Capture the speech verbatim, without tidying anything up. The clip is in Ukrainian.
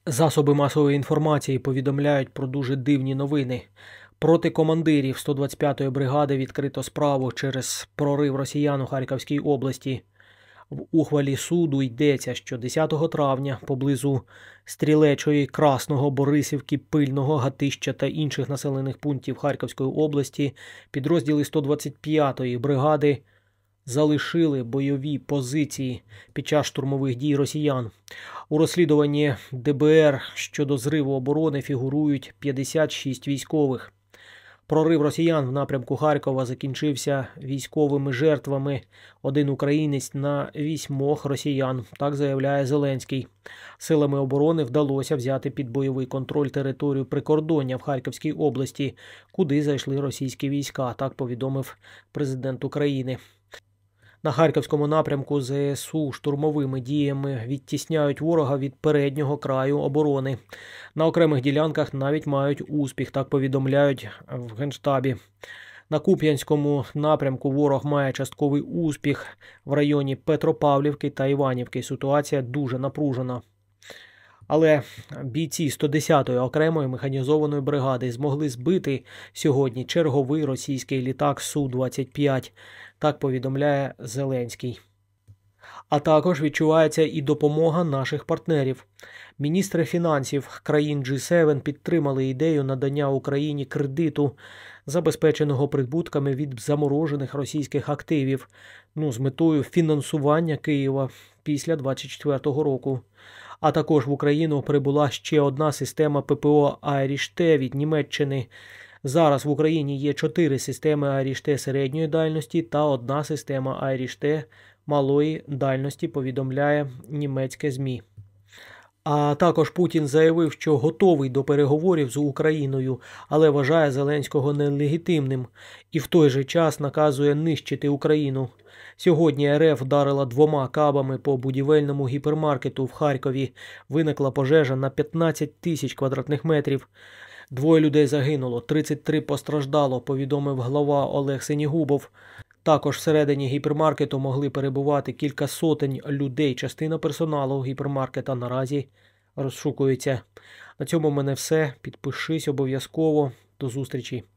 Засоби масової інформації повідомляють про дуже дивні новини. Проти командирів сто двадцять п'ятої бригади відкрито справу через прорив росіян у Харківській області. В ухвалі суду йдеться, що десятого травня поблизу Стрілечої, Красного, Борисівки, Пильного, Гатища та інших населених пунктів Харківської області підрозділи сто двадцять п'ятої бригади залишили бойові позиції під час штурмових дій росіян. У розслідуванні де бе ер щодо зриву оборони фігурують п'ятдесят шість військових. Прорив росіян в напрямку Харкова закінчився військовими жертвами. Один українець на вісьмох росіян, так заявляє Зеленський. Силами оборони вдалося взяти під бойовий контроль територію прикордоння в Харківській області, куди зайшли російські війська, так повідомив президент України. На Харківському напрямку зе ес у штурмовими діями відтісняють ворога від переднього краю оборони. На окремих ділянках навіть мають успіх, так повідомляють в Генштабі. На Куп'янському напрямку ворог має частковий успіх в районі Петропавлівки та Іванівки. Ситуація дуже напружена. Але бійці сто десятої окремої механізованої бригади змогли збити сьогодні черговий російський літак Су двадцять п'ять, так повідомляє Зеленський. А також відчувається і допомога наших партнерів. Міністри фінансів країн джі севен підтримали ідею надання Україні кредиту, забезпеченого прибутками від заморожених російських активів, ну, з метою фінансування Києва після двадцять четвертого року. А також в Україну прибула ще одна система пе пе о «Айріш-Т» від Німеччини. Зараз в Україні є чотири системи «Айріш-Т» середньої дальності та одна система «Айріш-Т» малої дальності, повідомляє німецьке ЗМІ. А також Путін заявив, що готовий до переговорів з Україною, але вважає Зеленського нелегітимним і в той же час наказує нищити Україну. Сьогодні ер еф вдарила двома кабами по будівельному гіпермаркету в Харкові. Виникла пожежа на п'ятнадцять тисяч квадратних метрів. Двоє людей загинуло, тридцять три постраждало, повідомив глава Олег Сенігубов. Також всередині гіпермаркету могли перебувати кілька сотень людей. Частина персоналу гіпермаркета наразі розшукується. На цьому в мене все. Підпишись обов'язково. До зустрічі.